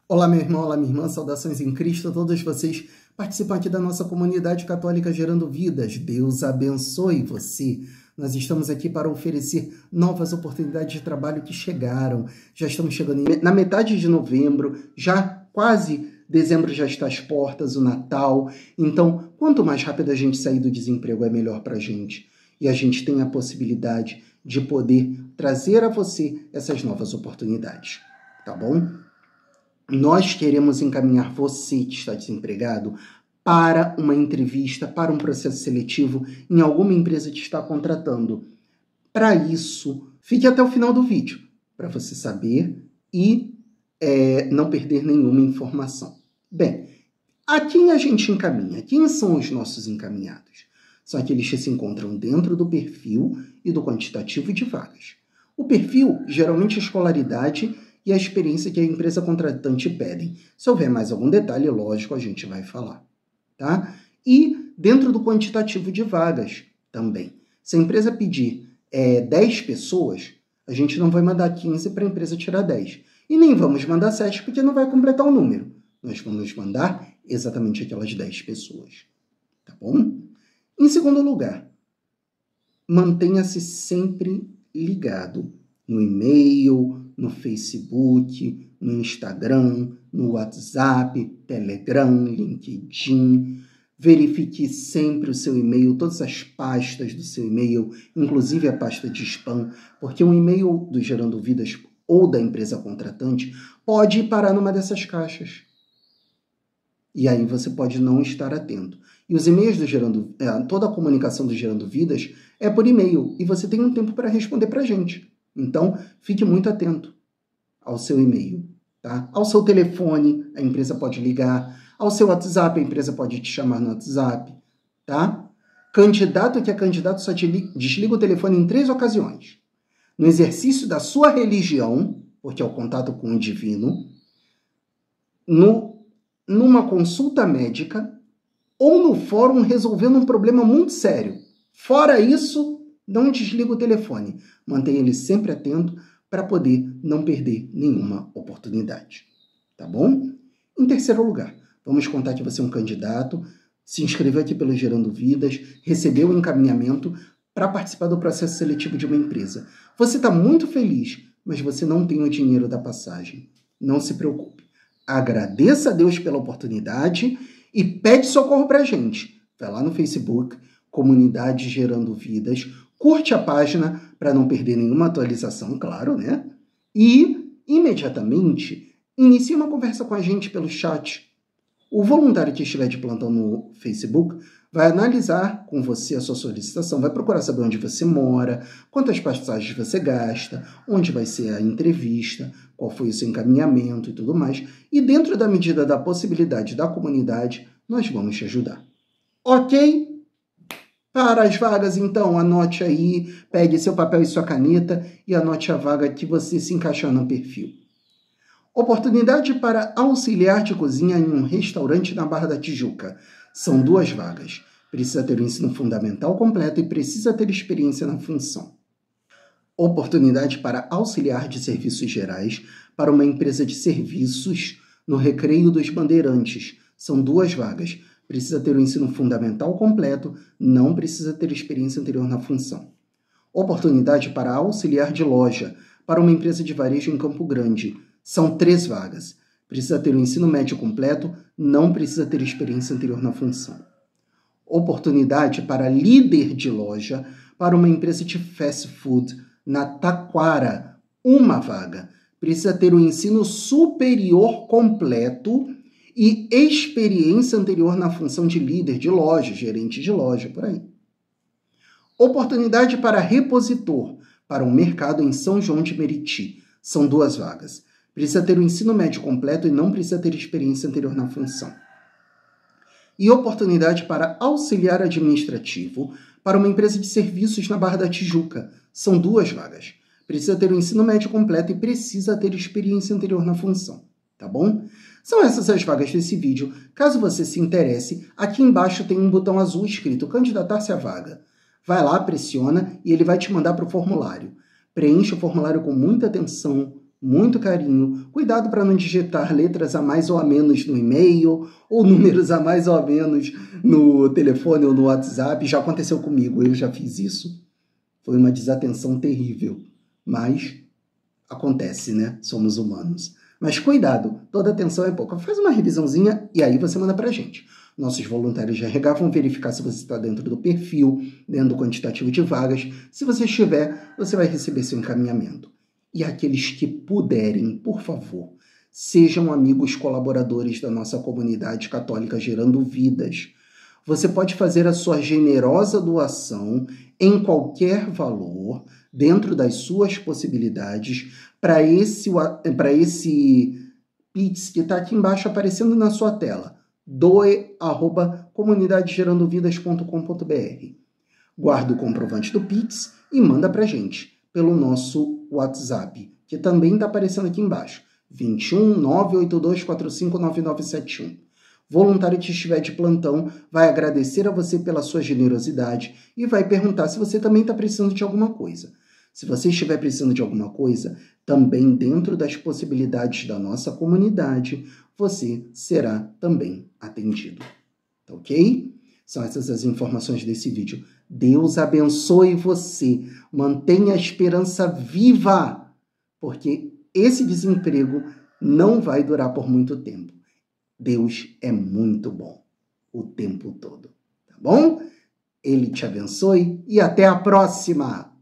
Olá, meu irmão, olá, minha irmã, saudações em Cristo a todos vocês. Participam aqui da nossa comunidade católica Gerando Vidas. Deus abençoe você. Nós estamos aqui para oferecer novas oportunidades de trabalho que chegaram. Já estamos chegando na metade de novembro, já quase dezembro já está às portas, o Natal. Então, quanto mais rápido a gente sair do desemprego, é melhor para a gente. E a gente tem a possibilidade de poder trazer a você essas novas oportunidades. Tá bom? Nós queremos encaminhar você que está desempregado para uma entrevista, para um processo seletivo em alguma empresa que está contratando. Para isso, fique até o final do vídeo, para você saber e não perder nenhuma informação. Bem, a quem a gente encaminha? Quem são os nossos encaminhados? São aqueles que se encontram dentro do perfil e do quantitativo de vagas. O perfil, geralmente a escolaridade e a experiência que a empresa contratante pedem. Se houver mais algum detalhe, lógico, a gente vai falar. Tá? E dentro do quantitativo de vagas também. Se a empresa pedir 10 pessoas, a gente não vai mandar 15 para a empresa tirar 10. E nem vamos mandar 7 porque não vai completar o número. Nós vamos mandar exatamente aquelas 10 pessoas. Tá bom? Em segundo lugar, mantenha-se sempre ligado no e-mail, no Facebook, no Instagram, no WhatsApp, Telegram, LinkedIn. Verifique sempre o seu e-mail, todas as pastas do seu e-mail, inclusive a pasta de spam, porque um e-mail do Gerando Vidas ou da empresa contratante pode parar numa dessas caixas. E aí você pode não estar atento. E os e-mails do toda a comunicação do Gerando Vidas é por e-mail, e você tem um tempo para responder para a gente. Então, fique muito atento ao seu e-mail, tá? Ao seu telefone, a empresa pode ligar. Ao seu WhatsApp, a empresa pode te chamar no WhatsApp, tá? Candidato que é candidato só desliga o telefone em 3 ocasiões. No exercício da sua religião, porque é o contato com o divino, numa consulta médica ou no fórum resolvendo um problema muito sério. Fora isso, não desliga o telefone. Mantenha ele sempre atento para poder não perder nenhuma oportunidade. Tá bom? Em terceiro lugar, vamos contar que você é um candidato, se inscreveu aqui pelo Gerando Vidas, recebeu o encaminhamento para participar do processo seletivo de uma empresa. Você está muito feliz, mas você não tem o dinheiro da passagem. Não se preocupe. Agradeça a Deus pela oportunidade e pede socorro para a gente. Vai lá no Facebook, Comunidade Gerando Vidas, curte a página para não perder nenhuma atualização, claro, né? E, imediatamente, inicie uma conversa com a gente pelo chat. O voluntário que estiver de plantão no Facebook vai analisar com você a sua solicitação, vai procurar saber onde você mora, quantas passagens você gasta, onde vai ser a entrevista, qual foi o seu encaminhamento e tudo mais. E dentro da medida da possibilidade da comunidade, nós vamos te ajudar. Ok? Para as vagas, então, anote aí, pegue seu papel e sua caneta e anote a vaga que você se encaixou no perfil. Oportunidade para auxiliar de cozinha em um restaurante na Barra da Tijuca. São 2 vagas. Precisa ter o ensino fundamental completo e precisa ter experiência na função. Oportunidade para auxiliar de serviços gerais para uma empresa de serviços no Recreio dos Bandeirantes. São 2 vagas. Precisa ter o ensino fundamental completo, não precisa ter experiência anterior na função. Oportunidade para auxiliar de loja para uma empresa de varejo em Campo Grande. São 3 vagas. Precisa ter o ensino médio completo, não precisa ter experiência anterior na função. Oportunidade para líder de loja para uma empresa de fast food na Taquara. 1 vaga. Precisa ter o ensino superior completo e experiência anterior na função de líder de loja, gerente de loja, por aí. Oportunidade para repositor para um mercado em São João de Meriti. São 2 vagas. Precisa ter o ensino médio completo e não precisa ter experiência anterior na função. E oportunidade para auxiliar administrativo para uma empresa de serviços na Barra da Tijuca. São 2 vagas. Precisa ter o ensino médio completo e precisa ter experiência anterior na função. Tá bom? São essas as vagas desse vídeo. Caso você se interesse, aqui embaixo tem um botão azul escrito Candidatar-se à vaga. Vai lá, pressiona e ele vai te mandar para o formulário. Preencha o formulário com muita atenção, muito carinho. Cuidado para não digitar letras a mais ou a menos no e-mail, ou números a mais ou a menos no telefone ou no WhatsApp. Já aconteceu comigo, eu já fiz isso. Foi uma desatenção terrível, mas acontece, né? Somos humanos. Mas cuidado, toda atenção é pouca. Faz uma revisãozinha e aí você manda pra gente. Nossos voluntários de RH vão verificar se você está dentro do perfil, dentro do quantitativo de vagas. Se você estiver, você vai receber seu encaminhamento. E aqueles que puderem, por favor, sejam amigos colaboradores da nossa comunidade católica Gerando Vidas. Você pode fazer a sua generosa doação em qualquer valor, dentro das suas possibilidades, para esse Pix que está aqui embaixo aparecendo na sua tela. doe@comunidadegerandovidas.com.br. Guarda o comprovante do Pix e manda para a gente pelo nosso WhatsApp, que também está aparecendo aqui embaixo. 21 982 45 9971. Voluntário que estiver de plantão vai agradecer a você pela sua generosidade e vai perguntar se você também está precisando de alguma coisa. Se você estiver precisando de alguma coisa, também dentro das possibilidades da nossa comunidade, você será também atendido. Tá ok? São essas as informações desse vídeo. Deus abençoe você. Mantenha a esperança viva, porque esse desemprego não vai durar por muito tempo. Deus é muito bom o tempo todo, tá bom? Ele te abençoe e até a próxima!